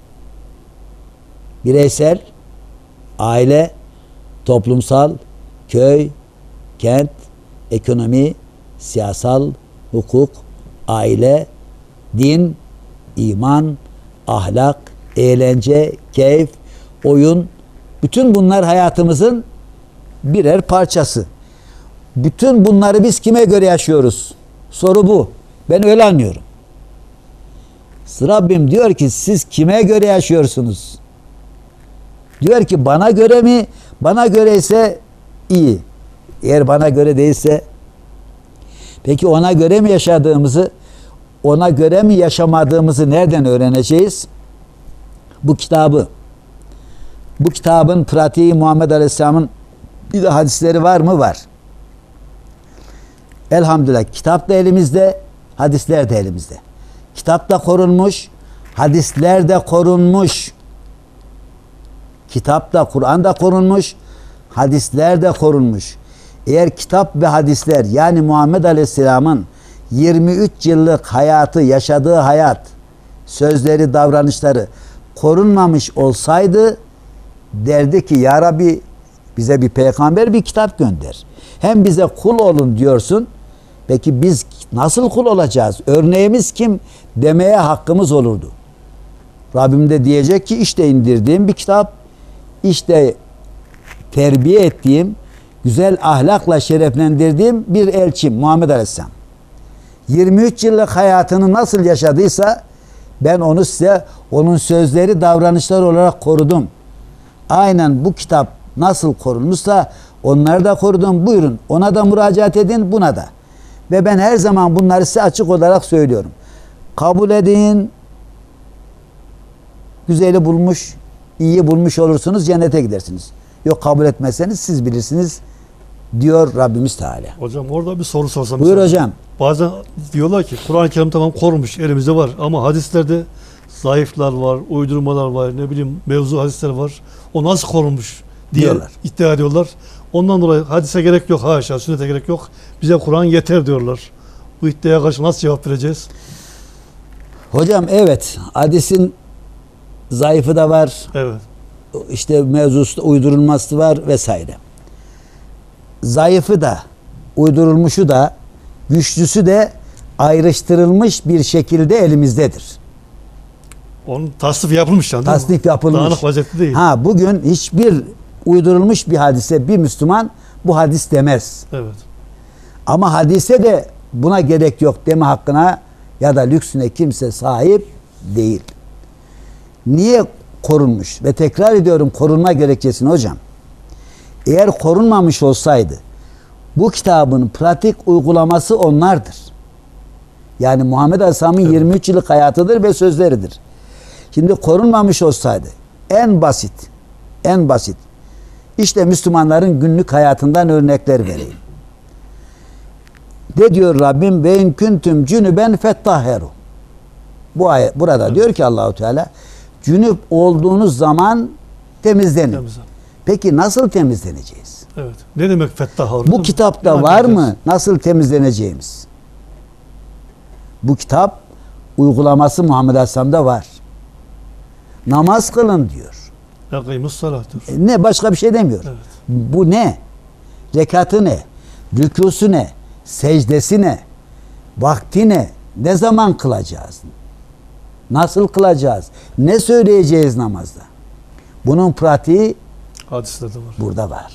Speaker 2: Bireysel, aile, toplumsal, köy, kent, ekonomi, siyasal, hukuk, aile, din, iman, ahlak, eğlence, keyif, oyun, bütün bunlar hayatımızın birer parçası. Bütün bunları biz kime göre yaşıyoruz? Soru bu. Ben öyle anlıyorum. Rabbim diyor ki siz kime göre yaşıyorsunuz? Diyor ki bana göre mi? Bana göre ise iyi. Eğer bana göre değilse, peki ona göre mi yaşadığımızı, ona göre mi yaşamadığımızı nereden öğreneceğiz? Bu kitabın pratiği Muhammed Aleyhisselam'ın bir de hadisleri var mı? Var. Elhamdülillah kitap da elimizde, hadisler de elimizde. Kitap da korunmuş, hadisler de korunmuş. Kitap da, Kur'an da korunmuş, hadisler de korunmuş. Eğer kitap ve hadisler, yani Muhammed Aleyhisselam'ın 23 yıllık hayatı, yaşadığı hayat, sözleri, davranışları korunmamış olsaydı, derdi ki ya Rabbi bize bir peygamber, bir kitap gönder. Hem bize kul olun diyorsun. Peki biz nasıl kul olacağız? Örneğimiz kim demeye hakkımız olurdu. Rabbim de diyecek ki işte indirdiğim bir kitap, işte terbiye ettiğim, güzel ahlakla şereflendirdiğim bir elçim Muhammed Aleyhisselam. 23 yıllık hayatını nasıl yaşadıysa ben onu size onun sözleri, davranışları olarak korudum. Aynen bu kitap nasıl korunmuşsa onları da korudum. Buyurun ona da müracaat edin, buna da. Ve ben her zaman bunları size açık olarak söylüyorum. Kabul edin, güzeli bulmuş, iyi bulmuş olursunuz, cennete gidersiniz. Yok kabul etmezseniz siz bilirsiniz diyor Rabbimiz Teala.
Speaker 1: Hocam orada bir soru sorsam.
Speaker 2: Buyur hocam.
Speaker 1: Bazen diyorlar ki Kur'an-ı Kerim tamam korunmuş, elimizde var ama hadislerde zayıflar var, uydurmalar var, ne bileyim mevzu hadisler var. O nasıl korunmuş diye
Speaker 2: diyorlar,
Speaker 1: iddia ediyorlar. Ondan dolayı hadise gerek yok, haşa, sünnete gerek yok. Bize Kur'an yeter diyorlar. Bu iddiaya karşı nasıl cevap vereceğiz?
Speaker 2: Hocam evet, hadisin zayıfı da var.
Speaker 1: Evet.
Speaker 2: İşte mevzusu uydurulması var vesaire. Zayıfı da, uydurulmuşu da, güçlüsü de ayrıştırılmış bir şekilde elimizdedir.
Speaker 1: Onun tasnif yapılmış yani.
Speaker 2: Tasnif yapılmış.
Speaker 1: Dağınık vaziyette değil.
Speaker 2: Ha bugün hiçbir uydurulmuş bir hadise bir Müslüman bu hadis demez.
Speaker 1: Evet.
Speaker 2: Ama hadise de buna gerek yok deme hakkına ya da lüksüne kimse sahip değil. Niye korunmuş? Ve tekrar ediyorum korunma gerekçesini hocam. Eğer korunmamış olsaydı bu kitabın pratik uygulaması onlardır. Yani Muhammed Aleyhisselam'ın 23 yıllık hayatıdır ve sözleridir. Şimdi korunmamış olsaydı en basit işte Müslümanların günlük hayatından örnekler vereyim. Ne diyor Rabbim? Ve in kuntum cunuben fettahheru. Bu ayet burada diyor ki Allahu Teala cünüp olduğunuz zaman temizlenin. Peki nasıl temizleneceğiz?
Speaker 1: Evet. Ne demek fettah?
Speaker 2: Bu kitapta var mı nasıl temizleneceğimiz? Bu kitap uygulaması Muhammed Aleyhisselam'da var. Namaz kılın diyor. Ne başka bir şey demiyor.
Speaker 1: Evet.
Speaker 2: Bu ne? Rekatı ne? Rükûsu ne? Secdesi ne? Vakti ne? Ne zaman kılacağız? Nasıl kılacağız? Ne söyleyeceğiz namazda? Bunun pratiği
Speaker 1: hadislerde var.
Speaker 2: Burada var.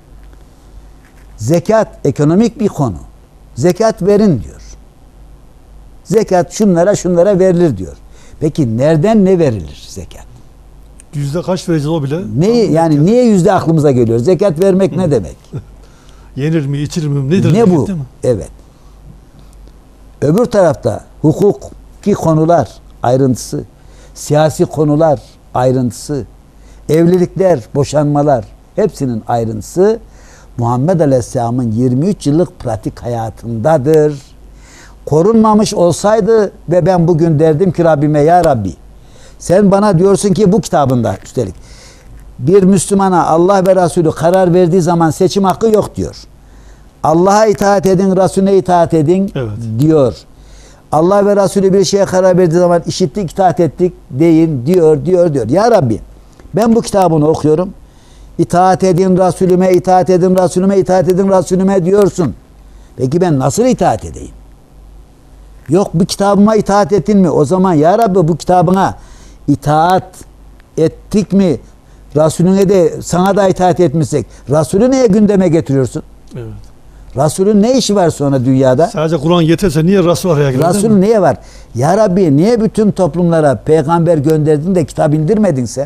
Speaker 2: Zekat ekonomik bir konu. Zekat verin diyor. Zekat şunlara verilir diyor. Peki nereden ne verilir zekat?
Speaker 1: Yüzde kaç vereceğiz o bile?
Speaker 2: Yani niye yüzde aklımıza geliyor? Zekat vermek ne demek?
Speaker 1: Yenir mi, içilir mi? Nedir?
Speaker 2: Ne bu? Evet. Öbür tarafta hukuki konular ayrıntısı, siyasi konular ayrıntısı, evlilikler, boşanmalar hepsinin ayrıntısı Muhammed Aleyhisselam'ın 23 yıllık pratik hayatındadır. Korunmamış olsaydı ve ben bugün derdim ki Rabbime ya Rabbi sen bana diyorsun ki bu kitabında üstelik bir Müslümana Allah ve Resulü karar verdiği zaman seçim hakkı yok diyor. Allah'a itaat edin, Resulüne itaat edin diyor. Allah ve Resulü bir şeye karar verdiği zaman işittik, itaat ettik deyin diyor. Ya Rabbi ben bu kitabını okuyorum. İtaat edin Resulüme, itaat edin Resulüme, itaat edin Resulüme diyorsun. Peki ben nasıl itaat edeyim? Yok bu kitabıma itaat ettin mi? O zaman ya Rabbi bu kitabına itaat ettik mi? Resulüne de sana da itaat etmişsek Resulü niye gündeme getiriyorsun?
Speaker 1: Evet.
Speaker 2: Resulün ne işi var sonra dünyada?
Speaker 1: Sadece Kur'an yeterse niye Resul araya girer?
Speaker 2: Resulün niye var? Ya Rabbi niye bütün toplumlara peygamber gönderdin de kitap indirmedin sen?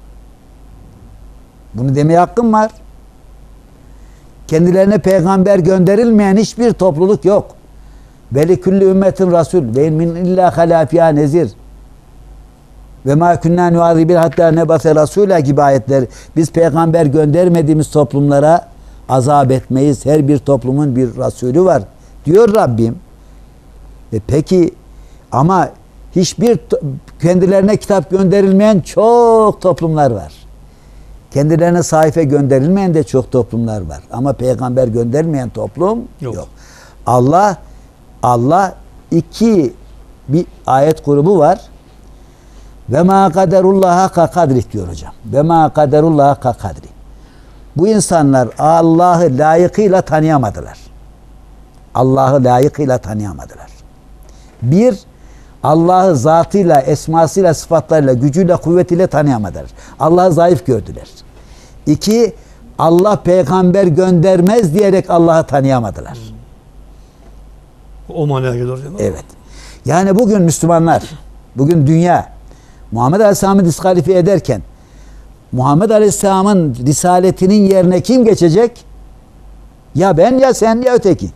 Speaker 2: Bunu demeye hakkın var. Kendilerine peygamber gönderilmeyen hiçbir topluluk yok. Veli külli ümmetin rasul ve min illa halâfiyâ nezir ve mâ künnâ nuâzibîn hattâ nebase rasûlâ gibi ayetler. Biz peygamber göndermediğimiz toplumlara azap etmeyiz. Her bir toplumun bir Resulü var diyor Rabbim. Peki ama hiçbir kendilerine kitap gönderilmeyen çok toplumlar var. Kendilerine sahife gönderilmeyen de çok toplumlar var. Ama peygamber gönderilmeyen toplum yok. Allah iki bir ayet grubu var. Ve ma kaderullah hakka kadri diyor hocam. Ve ma kaderullah hakka kadri. Bu insanlar Allah'ı layıkıyla tanıyamadılar. Allah'ı layıkıyla tanıyamadılar. Bir, Allah'ı zatıyla, esmasıyla, sıfatlarıyla, gücüyle, kuvvetiyle tanıyamadılar. Allah'ı zayıf gördüler. İki, Allah peygamber göndermez diyerek Allah'ı tanıyamadılar.
Speaker 1: O manaya geliyor.
Speaker 2: Evet. Yani bugün Müslümanlar, bugün dünya Muhammed Aleyhisselam'ı diskalifiye ederken Muhammed Aleyhisselam'ın risaletinin yerine kim geçecek? Ya ben ya sen ya öteki.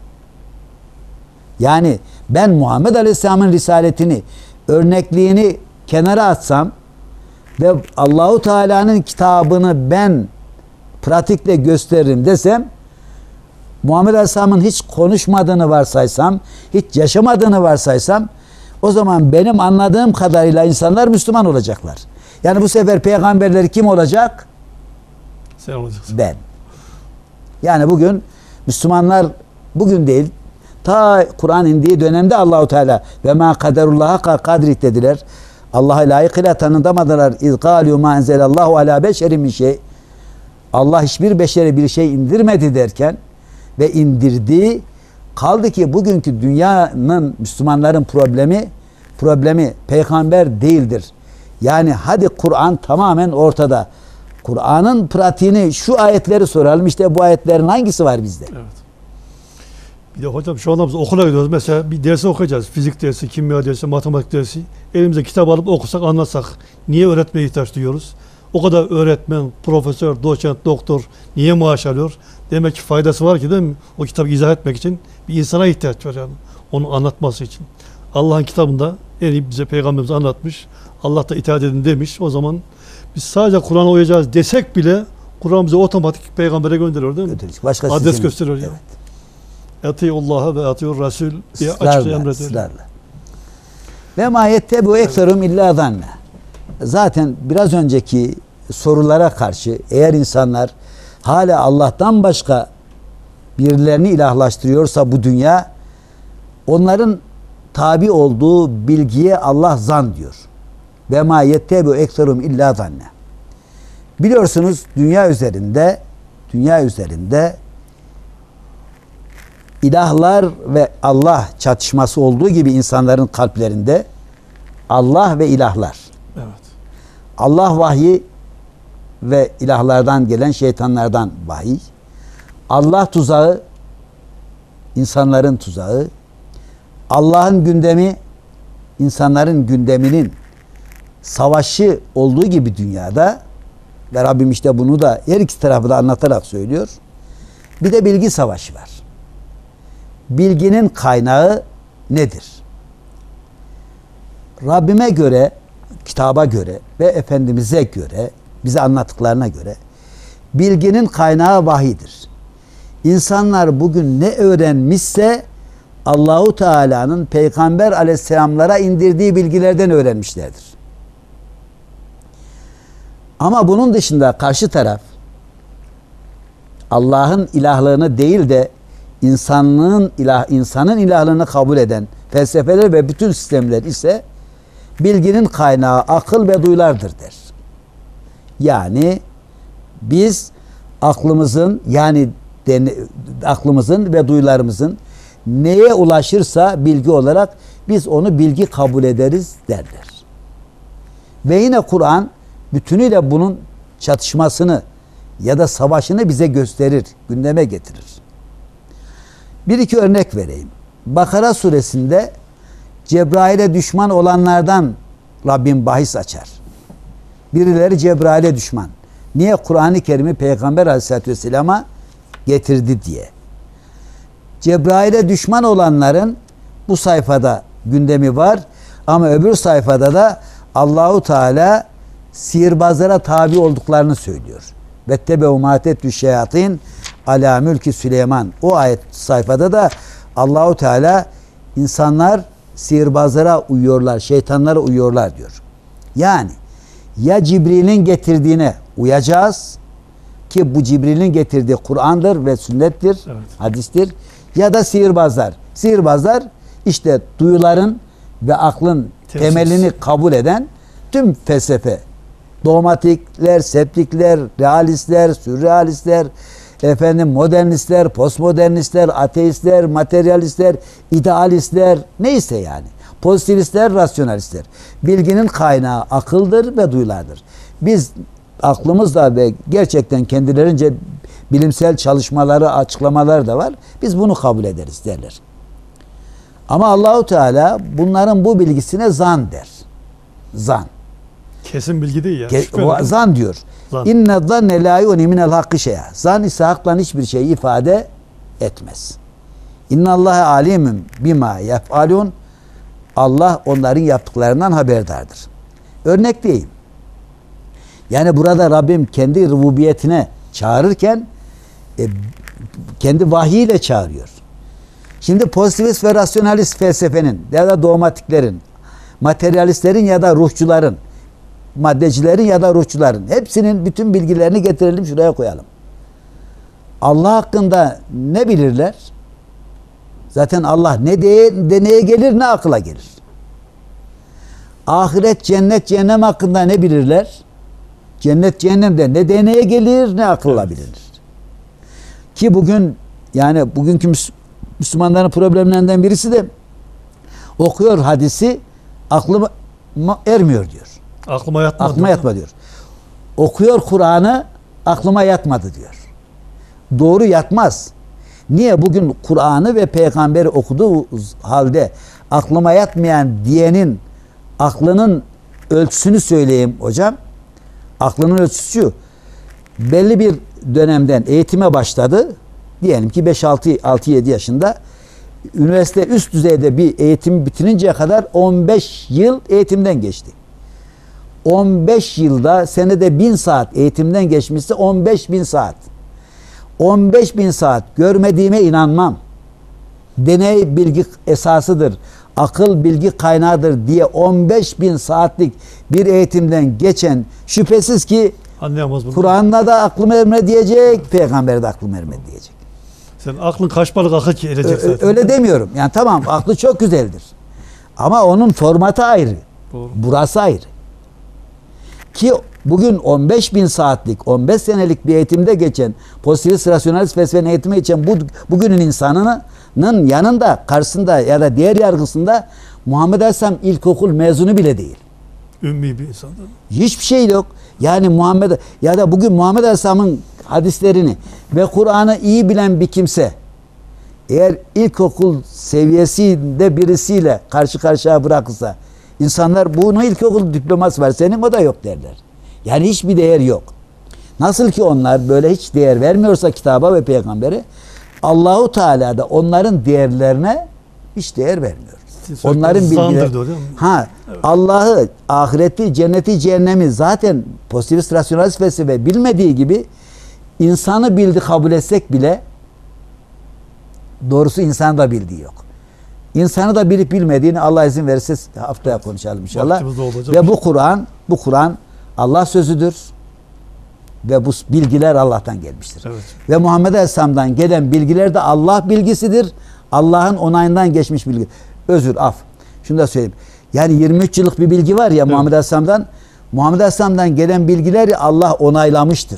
Speaker 2: Yani ben Muhammed Aleyhisselam'ın risaletini, örnekliğini kenara atsam ve Allahu Teala'nın kitabını ben pratikle gösteririm desem, Muhammed Aleyhisselam'ın hiç konuşmadığını varsaysam, hiç yaşamadığını varsaysam, o zaman benim anladığım kadarıyla insanlar Müslüman olacaklar. Yani bu sefer peygamberleri kim olacak?
Speaker 1: Sen olacaksın.
Speaker 2: Ben. Yani bugün Müslümanlar bugün değil, ta Kur'an indiği dönemde Allahu Teala ve ma kaderullaha kadri dediler. Allah'a layıkıyla tanıtamadılar. İzgalu ma enzelallahu ala beşerin min şey. Allah hiçbir beşere bir şey indirmedi derken ve indirdi. Kaldı ki bugünkü dünyanın, Müslümanların problemi peygamber değildir. Yani hadi Kur'an tamamen ortada. Kur'an'ın pratiğini şu ayetleri soralım. İşte bu ayetlerin hangisi var bizde?
Speaker 1: Evet. Bir de hocam şu anda biz okula gidiyoruz. Mesela bir dersi okuyacağız. Fizik dersi, kimya dersi, matematik dersi. Elimize kitap alıp okusak, anlatsak. Niye öğretmeye ihtiyaç duyuyoruz? O kadar öğretmen, profesör, doçent, doktor niye maaş alıyor? Demek ki faydası var ki değil mi? O kitabı izah etmek için bir insana ihtiyaç var yani. Onu anlatması için. Allah'ın kitabında en iyi bize Peygamberimiz anlatmış. Allah da itaat edin demiş. O zaman biz sadece Kur'an'a uyacağız desek bile Kur'an bize otomatik peygambere gönderiyor değil mi?
Speaker 2: Başka
Speaker 1: Adres gösteriyor ya. Etiullah'a ve etiur Resul diye açıkça emrediyor.
Speaker 2: Ve ma yettebu ekserum illa zanne. Zaten biraz önceki sorulara karşı eğer insanlar hala Allah'tan başka birilerini ilahlaştırıyorsa bu dünya, onların tabi olduğu bilgiye Allah zan diyor. Ve ma yettebu ekserum illa zanne. Biliyorsunuz dünya üzerinde ilahlar ve Allah çatışması olduğu gibi insanların kalplerinde Allah ve ilahlar.
Speaker 1: Evet.
Speaker 2: Allah vahyi ve ilahlardan gelen şeytanlardan vahiy. Allah tuzağı, insanların tuzağı. Allah'ın gündemi, insanların gündeminin savaşı olduğu gibi dünyada, ve Rabbim işte bunu da her iki tarafı da anlatarak söylüyor. Bir de bilgi savaşı var. Bilginin kaynağı nedir? Rabbime göre, kitaba göre ve Efendimiz'e göre, bize anlattıklarına göre bilginin kaynağı vahiydir. İnsanlar bugün ne öğrenmişse Allahu Teala'nın Peygamber Aleyhisselamlara indirdiği bilgilerden öğrenmişlerdir. Ama bunun dışında karşı taraf Allah'ın ilahlığını değil de insanın ilahlığını kabul eden felsefeler ve bütün sistemler ise bilginin kaynağı akıl ve duyulardır der. Yani biz aklımızın ve duyularımızın neye ulaşırsa bilgi olarak biz onu bilgi kabul ederiz derler. Ve yine Kur'an bütünüyle bunun çatışmasını ya da savaşını bize gösterir, gündeme getirir. Bir iki örnek vereyim. Bakara suresinde Cebrail'e düşman olanlardan Rabbim bahis açar. Birileri Cebrail'e düşman. Niye? Kur'an-ı Kerim'i Peygamber Aleyhisselatü Vesselam'a getirdi diye. Cebrail'e düşman olanların bu sayfada gündemi var ama öbür sayfada da Allahu Teala sihirbazlara tabi olduklarını söylüyor. Vettebeu mâtettü şeyatin alâ mülki Süleyman. O ayet sayfada da Allahu Teala insanlar sihirbazlara uyuyorlar, şeytanlara uyuyorlar diyor. Yani ya Cibril'in getirdiğine uyacağız ki bu Cibril'in getirdiği Kur'an'dır ve sünnettir, evet, hadistir, ya da sihirbazlar. Sihirbazlar işte duyuların ve aklın temelini kabul eden tüm felsefe, dogmatikler, septikler, realistler, sürrealistler, modernistler, postmodernistler, ateistler, materyalistler, idealistler, neyse yani. Pozitivistler, rasyonalistler. Bilginin kaynağı akıldır ve duyulardır. Biz aklımızda ve gerçekten kendilerince bilimsel çalışmaları, açıklamaları da var. Biz bunu kabul ederiz derler. Ama Allahu Teala bunların bu bilgisine zan der. Zan.
Speaker 1: Kesin bilgi değil ya.
Speaker 2: Zan diyor. İnne zanne la yuni minel hakkı şey'a. Zan ise haktan hiçbir şey ifade etmez. İnnallâhe alimüm bima yef'alun. Allah onların yaptıklarından haberdardır. Örnek diyeyim. Yani burada Rabbim kendi rububiyetine çağırırken kendi vahyiyle çağırıyor. Şimdi pozitivist ve rasyonalist felsefenin ya da dogmatiklerin, materyalistlerin ya da ruhçuların, maddecilerin ya da ruhçuların hepsinin bütün bilgilerini getirelim şuraya koyalım. Allah hakkında ne bilirler? Zaten Allah neye gelir ne akıla gelir. Ahiret, cennet, cehennem hakkında ne bilirler? Cennet, cehennemde ne deneye gelir ne akılla bilinir. Ki bugünkü Müslümanların problemlerinden birisi de okuyor hadisi, aklıma ermiyor diyor.
Speaker 1: Aklıma
Speaker 2: yatmadı diyor. Okuyor Kur'an'ı, aklıma yatmadı diyor. Doğru yatmaz. Niye? Bugün Kur'an'ı ve peygamberi okuduğu halde aklıma yatmayan diyenin aklının ölçüsünü söyleyeyim hocam. Aklının ölçüsü şu. Belli bir dönemden eğitime başladı. Diyelim ki 5-6-7 yaşında üniversite üst düzeyde bir eğitimi bitirinceye kadar 15 yıl eğitimden geçti. 15 yılda senede 1000 saat eğitimden geçmişse 15.000 saat. 15.000 saat görmediğime inanmam. Deney bilgi esasıdır. Akıl bilgi kaynağıdır diye 15.000 saatlik bir eğitimden geçen şüphesiz ki
Speaker 1: Anlayamaz bunu.
Speaker 2: Kur'an'da da aklım erme diyecek, Peygamber'de aklım erme diyecek.
Speaker 1: Sen aklın kaç balık akıl ki erecek zaten.
Speaker 2: Öyle demiyorum. Yani tamam aklı çok güzeldir. Ama onun formatı ayrı.
Speaker 1: Doğru.
Speaker 2: Burası ayrı. Ki bugün 15.000 saatlik, 15 senelik bir eğitimde geçen, pozitivist rasyonalist felsefenin eğitime geçen bugünün insanının yanında, karşısında ya da diğer yargısında Muhammed Aleyhisselam ilkokul mezunu bile değil.
Speaker 1: Ümmi bir insandan.
Speaker 2: Hiçbir şey yok. Yani Muhammed ya da bugün Muhammed Aleyhisselam'ın hadislerini ve Kur'an'ı iyi bilen bir kimse eğer ilkokul seviyesinde birisiyle karşı karşıya bırakırsa insanlar bunun ilkokul diploması var senin o da yok derler. Yani hiçbir değer yok. Nasıl ki onlar böyle hiç değer vermiyorsa kitaba ve peygambere Allahu Teala da onların değerlerine hiç değer vermiyor. Onların bilgileri. Evet. Allah'ı, ahireti, cenneti, cehennemi zaten pozitivist rasyonalist felsefe bilmediği gibi insanı bildi kabul etsek bile doğrusu insanı da bildiği yok. İnsanı da bilip bilmediğini Allah izin verirse haftaya konuşalım inşallah. Ve bu Kur'an Allah sözüdür. Ve bu bilgiler Allah'tan gelmiştir.
Speaker 1: Evet.
Speaker 2: Ve Muhammed Aleyhisselam'dan gelen bilgiler de Allah bilgisidir. Allah'ın onayından geçmiş bilgi. Özür, af. Şunu da söyleyeyim. Yani 23 yıllık bir bilgi var ya, evet, Muhammed Aleyhisselam'dan. Muhammed Aleyhisselam'dan gelen bilgileri Allah onaylamıştır.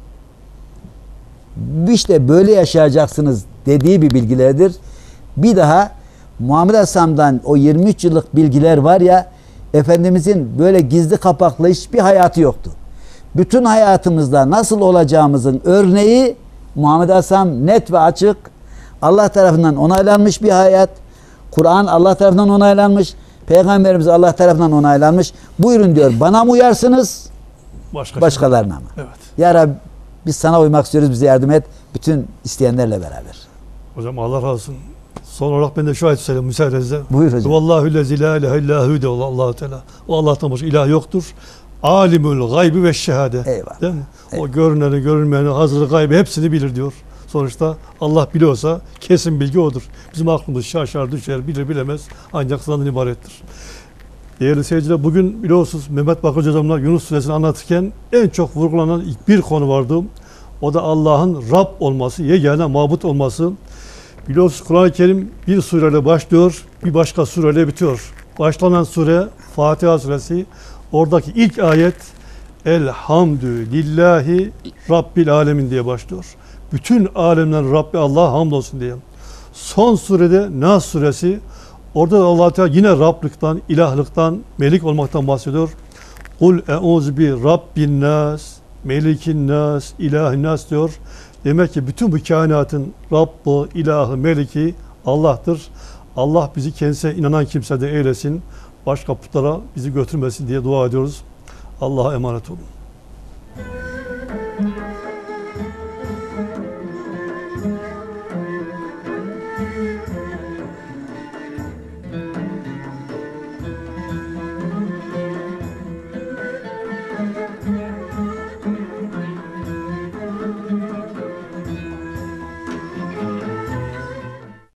Speaker 2: İşte böyle yaşayacaksınız dediği bir bilgilerdir. Bir daha Muhammed Aleyhisselam'dan o 23 yıllık bilgiler var ya, Efendimizin böyle gizli kapaklı hiçbir hayatı yoktu. Bütün hayatımızda nasıl olacağımızın örneği Muhammed Aleyhisselam net ve açık. Allah tarafından onaylanmış bir hayat. Kur'an Allah tarafından onaylanmış. Peygamberimiz Allah tarafından onaylanmış. Buyurun diyor. Bana mı uyarsınız? Başkalarına mı?
Speaker 1: Evet.
Speaker 2: Ya Rabbi biz sana uymak istiyoruz. Bize yardım et. Bütün isteyenlerle beraber.
Speaker 1: Hocam Allah razı olsun. Son olarak ben de şu ayet söyleyeyim müsaadenizle.
Speaker 2: Buyur hocam.
Speaker 1: Vallahu lezi la ilahe illahu de Allah Teala. O Allah'tan başka ilah yoktur. Alimul gaybi ve şehade.
Speaker 2: Eyvallah.
Speaker 1: Değil mi?
Speaker 2: Eyvallah.
Speaker 1: O görüneni, görünmeyeni, hazırı gaybi hepsini bilir diyor. Sonuçta Allah biliyorsa kesin bilgi odur. Bizim aklımız şaşar, düşer, bilir bilemez ancak senden ibarettir. Değerli seyirciler, bugün biliyorsunuz Mehmet Bakırcı hocamla Yunus Suresini anlatırken en çok vurgulanan bir konu vardı. O da Allah'ın Rab olması, yegane mabut olması. Biliyorsunuz Kur'an-ı Kerim bir sureyle başlıyor, bir başka sureyle bitiyor. Başlanan sure Fatiha suresi. Oradaki ilk ayet Elhamdülillahi Rabbil Alemin diye başlıyor. Bütün alemlerin Rabbi Allah hamdolsun diye. Son surede Nas suresi. Orada da Allah Teala yine Rablıktan, ilahlıktan, melik olmaktan bahsediyor. Kul e'ûzu bi Rabbin nas, melikin nas, ilahin nas diyor. Demek ki bütün bu kainatın Rabbı, ilahı, meliki Allah'tır. Allah bizi kendisine inanan kimse de eylesin. Başka putlara bizi götürmesin diye dua ediyoruz. Allah'a emanet olun.